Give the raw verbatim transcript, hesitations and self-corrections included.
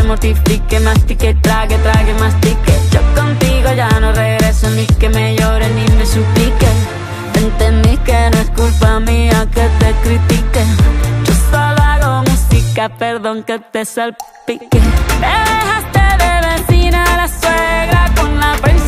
mortifique, mastique, trague, trague, mastique. Yo contigo ya no regreso, ni que me llore ni me suplique. Entendí que no es culpa mía que te critique. Yo solo hago música, perdón que te salpique. Me dejaste de vecina la suegra con la princesa.